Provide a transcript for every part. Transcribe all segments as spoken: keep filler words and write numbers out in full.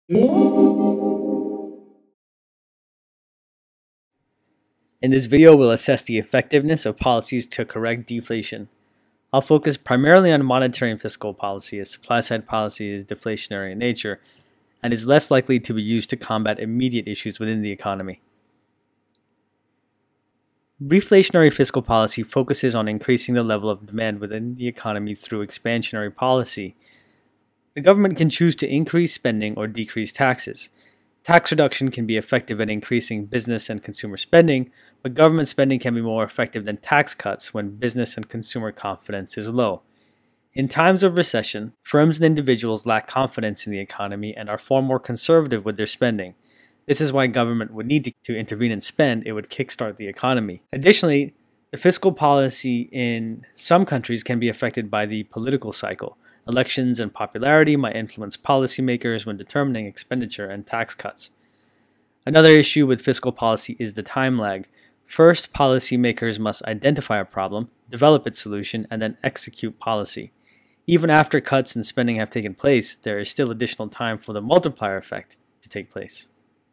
In this video, we'll assess the effectiveness of policies to correct deflation. I'll focus primarily on monetary and fiscal policy, as supply-side policy is deflationary in nature and is less likely to be used to combat immediate issues within the economy. Reflationary fiscal policy focuses on increasing the level of demand within the economy through expansionary policy. The government can choose to increase spending or decrease taxes. Tax reduction can be effective at increasing business and consumer spending, but government spending can be more effective than tax cuts when business and consumer confidence is low. In times of recession, firms and individuals lack confidence in the economy and are far more conservative with their spending. This is why government would need to, to intervene and spend. It would kickstart the economy. Additionally, the fiscal policy in some countries can be affected by the political cycle. Elections and popularity might influence policymakers when determining expenditure and tax cuts. Another issue with fiscal policy is the time lag. First, policymakers must identify a problem, develop its solution, and then execute policy. Even after cuts and spending have taken place, there is still additional time for the multiplier effect to take place.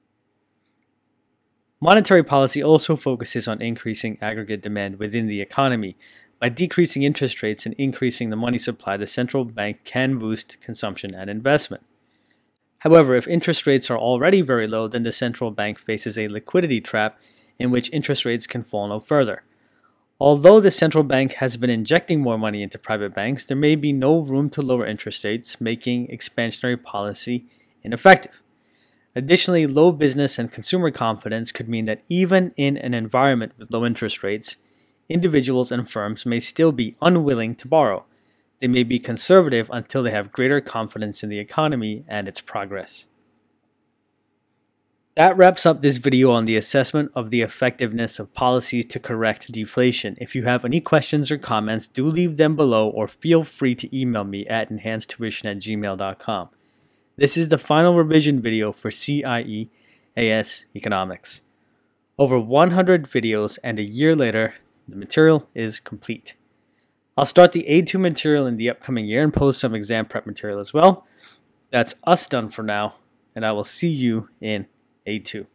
Monetary policy also focuses on increasing aggregate demand within the economy. By decreasing interest rates and increasing the money supply, the central bank can boost consumption and investment. However, if interest rates are already very low, then the central bank faces a liquidity trap in which interest rates can fall no further. Although the central bank has been injecting more money into private banks, there may be no room to lower interest rates, making expansionary policy ineffective. Additionally, low business and consumer confidence could mean that even in an environment with low interest rates, individuals and firms may still be unwilling to borrow. They may be conservative until they have greater confidence in the economy and its progress. That wraps up this video on the assessment of the effectiveness of policies to correct deflation. If you have any questions or comments, do leave them below or feel free to email me at enhanced tuition at gmail dot com. This is the final revision video for C I E A S Economics. Over one hundred videos, and a year later, the material is complete. I'll start the A two material in the upcoming year and post some exam prep material as well. That's us done for now, and I will see you in A two.